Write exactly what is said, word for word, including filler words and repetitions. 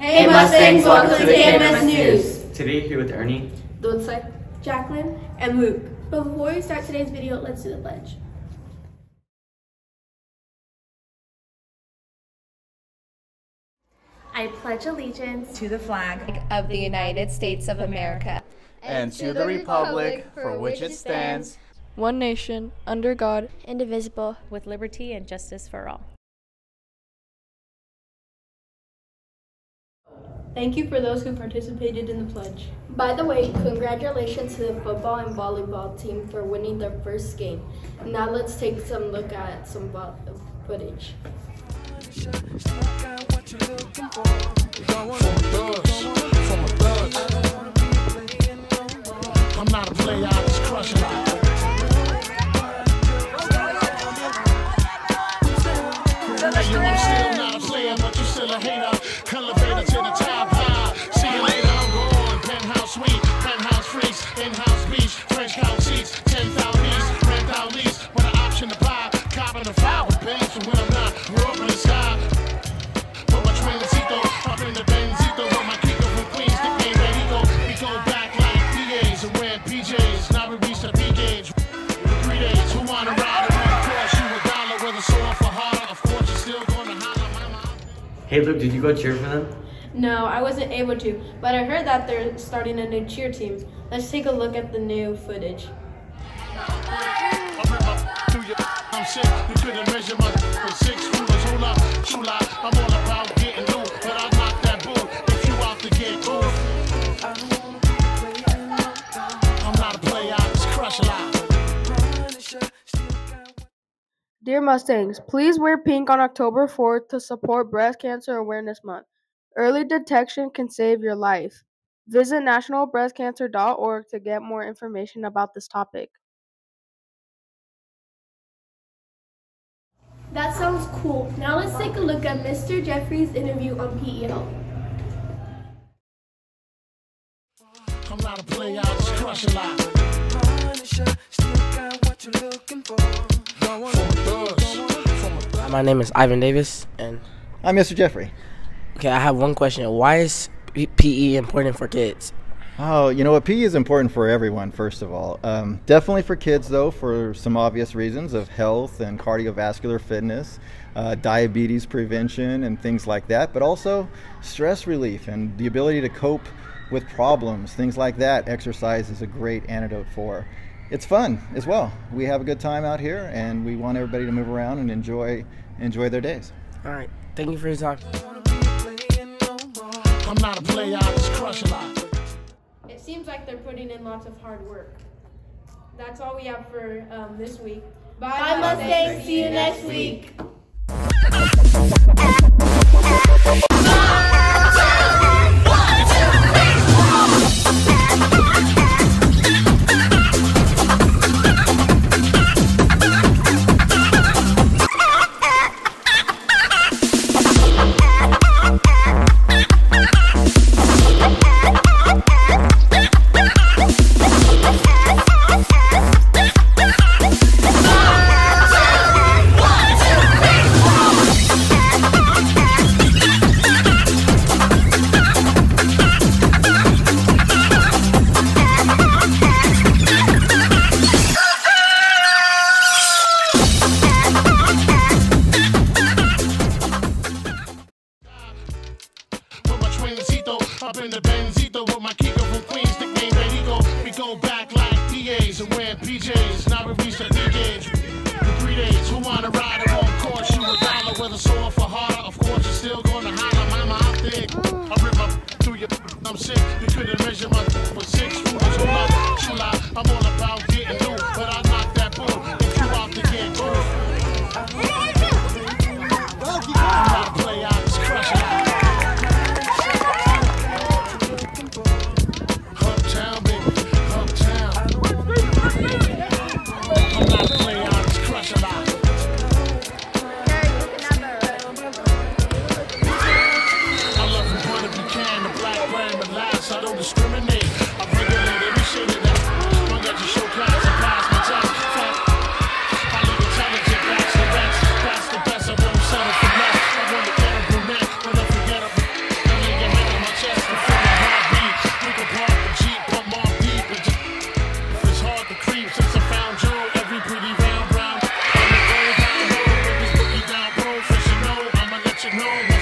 Hey Mustangs, welcome to the K M S News. Today here with Ernie, Dulce, Jacqueline, and Luke. But before we start today's video, let's do the pledge. I pledge allegiance to the flag of the United States of America and to the republic for which it stands, one nation, under God, indivisible, with liberty and justice for all. Thank you for those who participated in the pledge. By the way, congratulations to the football and volleyball team for winning their first game. Now let's take some look at some footage. I'm not a player, I just crush a lot. You are still not a player, but you still a hater. Elevator to the top high. See you later, I'm gone. Penthouse suite, penthouse freaks, in-house beach, French couch seats, ten thousand east, rent out lease, with an option to buy. Copping the five with bangs from when I'm not. We're up in the sky. Put my traincito up in the Benzito with my Kiko from Queens. Nickname Benito. We go back like P As and wearing P Js. Now we reached the P gauge. Three days. Who wanna ride around? Course you a dollar with a sore for harder. Of course you're still gonna holler, mama. Hey Luke, did you go cheer for them? No, I wasn't able to, but I heard that they're starting a new cheer team. Let's take a look at the new footage. I'm sick, you couldn't measure my for six rulers. Hold up, shoot up. I'm all about getting loose, but I knock that bull if you out to get cool. I'm not a player, I just crush a lot. Dear Mustangs, please wear pink on October fourth to support Breast Cancer Awareness Month. Early detection can save your life. Visit national breast cancer dot org to get more information about this topic. That sounds cool. Now let's take a look at Mister Jeffrey's interview on P E L. I'm not a player, I just crush a lot. My name is Ivan Davis, and I'm Mister Jeffrey. Okay, I have one question. Why is P E important for kids? Oh, you know what? P E is important for everyone, first of all. Um, definitely for kids, though, for some obvious reasons of health and cardiovascular fitness, uh, diabetes prevention, and things like that. But also stress relief and the ability to cope with problems, things like that. Exercise is a great antidote for. It's fun as well. We have a good time out here, and we want everybody to move around and enjoy enjoy their days. All right. Thank you for your time. I'm not a player, I just crush a lot. It seems like they're putting in lots of hard work. That's all we have for um, this week. Bye, Bye Mustangs. See you next week. Up in the Benzito with my Kiko from Queens, nickname Benito. We go back like P As and wearing P Js. Now we reached the P gauge. For three days, who wanna ride it on course? You a dollar with a sore for harder. Of course, you're still gonna holler, mama, I'm thick. I rip up through your, I'm sick. You couldn't measure my for six rulers. Hold up, shoot up. I'm all about getting loose, but I knock that bull if you out to get cool. I'm not a player, I just crush it. I love you, but if you can, the black brand, but last, I don't should know.